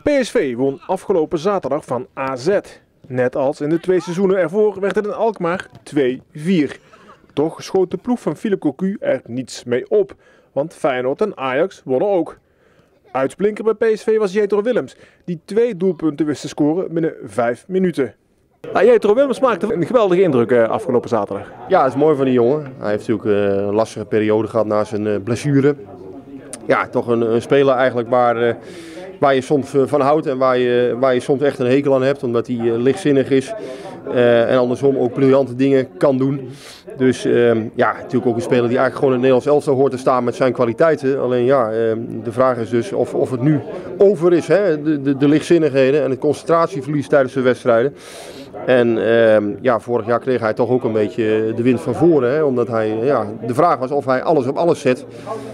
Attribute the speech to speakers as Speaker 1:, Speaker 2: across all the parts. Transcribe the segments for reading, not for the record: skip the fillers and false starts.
Speaker 1: PSV won afgelopen zaterdag van AZ. Net als in de 2 seizoenen ervoor werd het in Alkmaar 2-4. Toch schoot de ploeg van Philippe Cocu er niets mee op, want Feyenoord en Ajax wonnen ook. Uitblinker bij PSV was Jetro Willems, die 2 doelpunten wist te scoren binnen 5 minuten. Jetro Willems maakte een geweldige indruk afgelopen zaterdag.
Speaker 2: Ja, dat is mooi van die jongen. Hij heeft natuurlijk een lastige periode gehad na zijn blessure. Ja, toch een speler eigenlijk waar je soms van houdt en waar je soms echt een hekel aan hebt, omdat hij lichtzinnig is. En andersom ook briljante dingen kan doen. Dus ja, natuurlijk ook een speler die eigenlijk gewoon in het Nederlands elftal hoort te staan met zijn kwaliteiten. Alleen ja, de vraag is dus of het nu over is, hè? De lichtzinnigheden en het concentratieverlies tijdens de wedstrijden. En ja, vorig jaar kreeg hij toch ook een beetje de wind van voren. Hè? Omdat hij, ja, de vraag was of hij alles op alles zet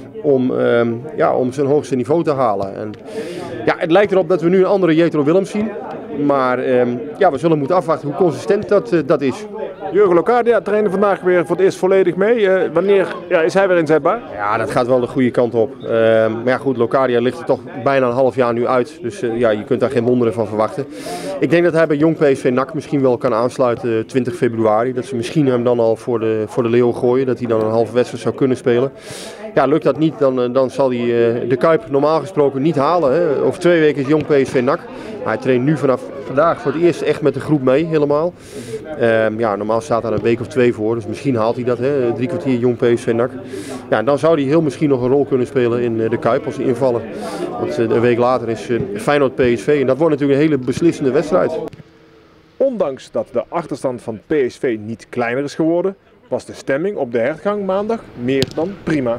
Speaker 2: om zijn hoogste niveau te halen. En, ja, het lijkt erop dat we nu een andere Jetro Willems zien. Maar ja, we zullen moeten afwachten hoe consistent dat is.
Speaker 1: Jurgen Locadia trainde vandaag weer voor het eerst volledig mee. Wanneer is hij weer inzetbaar?
Speaker 2: Ja, dat gaat wel de goede kant op. Maar ja, goed, Locadia ligt er toch bijna een half jaar nu uit. Dus ja, je kunt daar geen wonderen van verwachten. Ik denk dat hij bij Jong PSV NAC misschien wel kan aansluiten 20 februari. Dat ze misschien hem dan al voor de leeuw gooien. Dat hij dan een halve wedstrijd zou kunnen spelen. Ja, lukt dat niet, dan zal hij de Kuip normaal gesproken niet halen. Hè. Over 2 weken is Jong PSV NAC. Hij traint nu vanaf vandaag voor het eerst echt met de groep mee, helemaal. Ja, normaal staat daar een week of 2 voor, dus misschien haalt hij dat, hè, 3 kwartier Jong PSV NAC. Ja, dan zou hij heel misschien nog een rol kunnen spelen in de Kuip als invaller. Want een week later is Feyenoord PSV en dat wordt natuurlijk een hele beslissende wedstrijd.
Speaker 1: Ondanks dat de achterstand van PSV niet kleiner is geworden, was de stemming op de hertgang maandag meer dan prima.